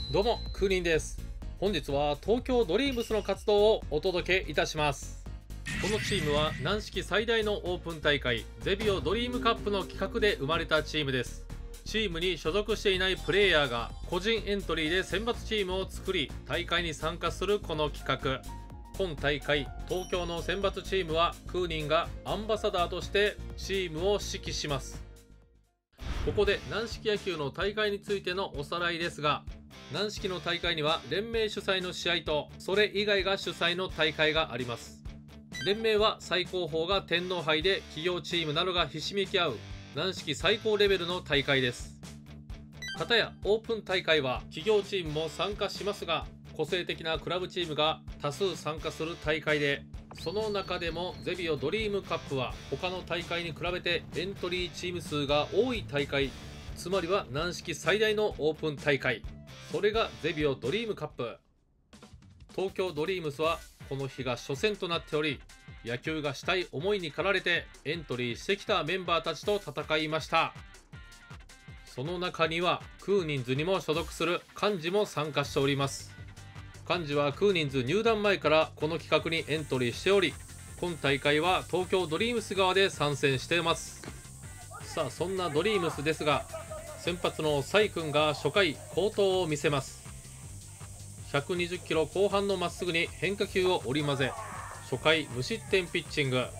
どうも、クーリンです。本日は東京ドリームスの活動をお届けいたします。このチームは軟式最大のオープン大会ゼビオドリームカップの企画で生まれたチームです。チームに所属していないプレイヤーが個人エントリーで選抜チームを作り大会に参加するこの企画。今大会東京の選抜チームはクーニンがアンバサダーとしてチームを指揮します。ここで軟式野球の大会についてのおさらいですが、軟式の大会には連盟主催の試合とそれ以外が主催の大会があります。連盟は最高峰が天皇杯で企業チームなどがひしめき合う軟式最高レベルの大会です。片やオープン大会は企業チームも参加しますが、個性的なクラブチームが多数参加する大会で、その中でもゼビオドリームカップは他の大会に比べてエントリーチーム数が多い大会、つまりは軟式最大のオープン大会、それがゼビオドリームカップ。東京ドリームスはこの日が初戦となっており、野球がしたい思いに駆られてエントリーしてきたメンバーたちと戦いました。その中にはクーニンズにも所属する幹事も参加しております。幹事はクーニンズ入団前からこの企画にエントリーしており、今大会は東京ドリームス側で参戦しています。さあ、そんなドリームスですが、先発のサイ君が初回好投を見せます。120キロ後半のまっすぐに変化球を織り交ぜ、初回無失点ピッチング。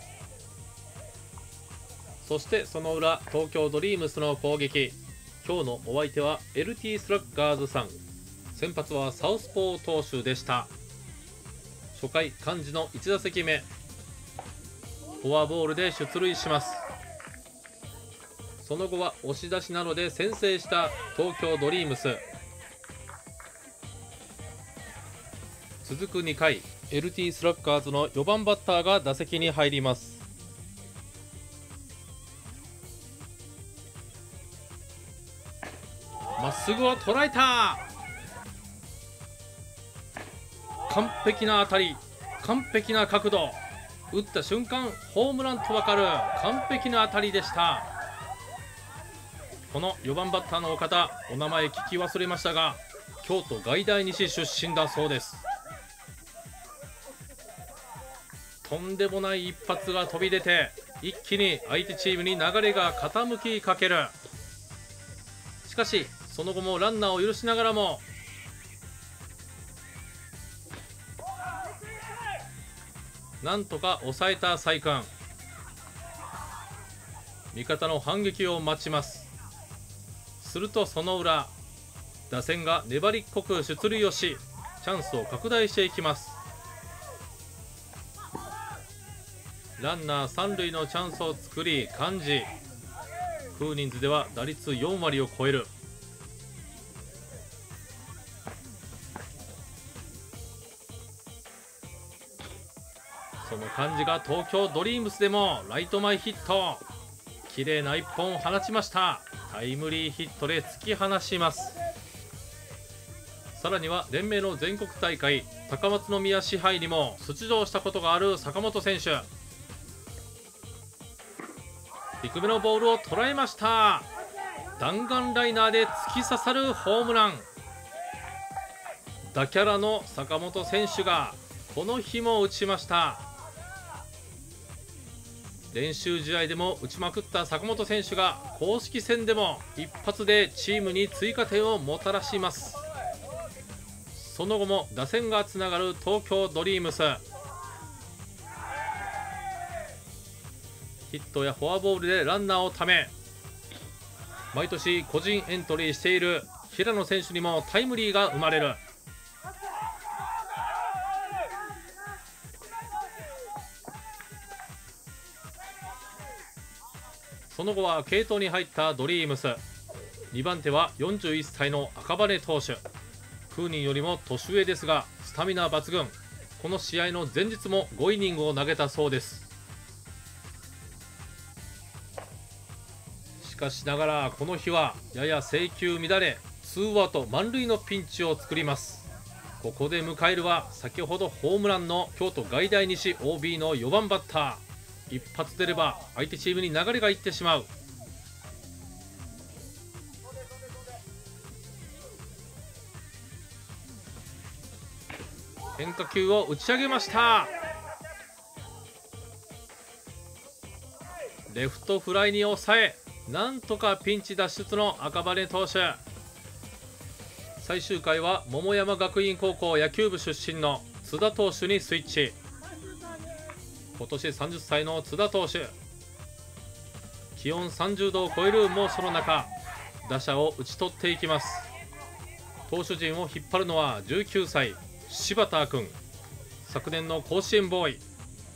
そしてその裏、東京ドリームスの攻撃。今日のお相手は LT スラッガーズさん。先発はサウスポー投手でした。初回幹事の1打席目、フォアボールで出塁します。その後は押し出しなどで先制した東京ドリームス。続く2回、LT スラッガーズの4番バッターが打席に入ります。まっすぐを捉えた。完璧な当たり、完璧な角度、打った瞬間ホームランと分かる完璧な当たりでした。この4番バッターのお方、お名前聞き忘れましたが、京都外大西出身だそうです。とんでもない一発が飛び出て、一気に相手チームに流れが傾きかける。しかしその後もランナーを許しながらも、なんとか抑えたサイ君。味方の反撃を待ちます。するとその裏、打線が粘りっこく出塁をし、チャンスを拡大していきます。ランナー3塁のチャンスを作り幹事。クーニンズでは打率4割を超える。その幹事が東京ドリームスでもライト前ヒット、綺麗な1本を放ちました。タイムリーヒットで突き放します。さらには連盟の全国大会高松宮支配にも出場したことがある坂本選手。低めのボールを捉えました。弾丸ライナーで突き刺さるホームラン。打キャラの坂本選手がこの日も打ちました。練習試合でも打ちまくった坂本選手が公式戦でも一発でチームに追加点をもたらします。その後も打線がつながる東京ドリームス。ヒットやフォアボールでランナーをため、毎年個人エントリーしている平野選手にもタイムリーが生まれる。その後は継投に入ったドリームス。2番手は41歳の赤羽投手。クーニンよりも年上ですがスタミナ抜群。この試合の前日も5イニングを投げたそうです。しかしながらこの日はやや制球乱れ、ツーアウト満塁のピンチを作ります。ここで迎えるは先ほどホームランの京都外大西 OB の4番バッター。一発出れば相手チームに流れがいってしまう。 変化球を打ち上げました。レフトフライに抑え、なんとかピンチ脱出の赤羽投手。最終回は桃山学院高校野球部出身の津田投手にスイッチ。今年30歳の津田投手、気温30度を超える猛暑の中、打者を打ち取っていきます。投手陣を引っ張るのは19歳柴田君、昨年の甲子園ボーイ。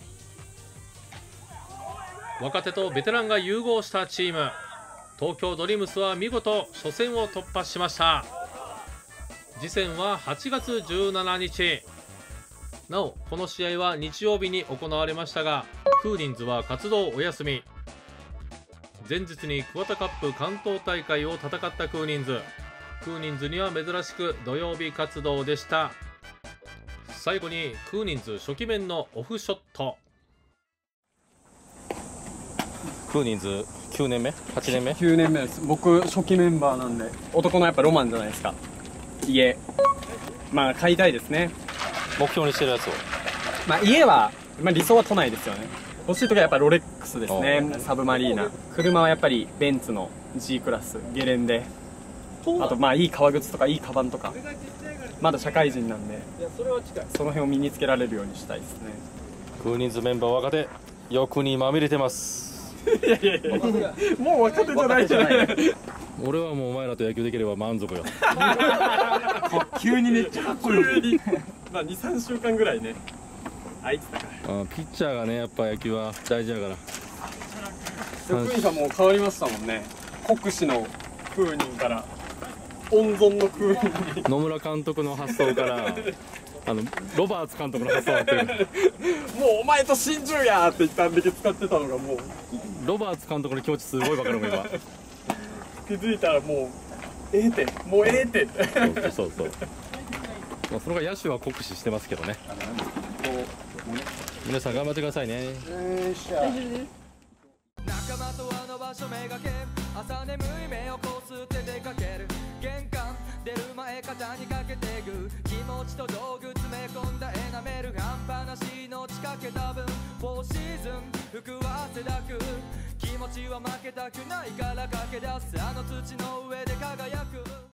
若手とベテランが融合したチーム、東京ドリームスは見事初戦を突破しました。次戦は8月17日。なおこの試合は日曜日に行われましたが、クーリンズは活動お休み。前日に桑田カップ関東大会を戦ったクーリンズには珍しく土曜日活動でした。最後にクーリンズ初期面のオフショット。 クーリンズ9年目 ?8 年目 ?9 年目です。僕初期メンバーなんで、男のやっぱロマンじゃないですか。家まあ買いたいですね。 目標にしてるやつを。 まあ家は、理想は都内ですよね。欲しい時はやっぱロレックスですね。サブマリーナ。車はやっぱりベンツの G クラスゲレンデ、あといい革靴とかいいカバンとか。まだ社会人なんで、その辺を身につけられるようにしたいですね。 クーリンズメンバー若手、欲にまみれてます。 いやもう若手じゃないじゃない。 俺はもうお前らと野球できれば満足よ。 急にめっちゃかっこいい。2、3週間ぐらいね空いてたから。 ピッチャーがね、やっぱ野球は大事やから。 職員さんも変わりましたもんね。国士の風人から温存の風人に。 野村監督の発想からロバーツ監督の発想になってる。 もうお前と心中やーって言ったんだけ使ってたのが、もうロバーツ監督の気持ちすごいわかるもん今。 気づいたらもうもうええってそう、まあ、そのが野手は酷使してますけどね。皆さん頑張ってくださいね。 仲間とあの場所めがけ、朝眠い目をこすって出かける。玄関出る前肩にかけてぐ、気持ちと道具詰め込んだエナメル、半端なしの仕掛けた分フォーシーズン服は汗だく、気持ちは負けたくないから駆け出す、あの土の上で輝く。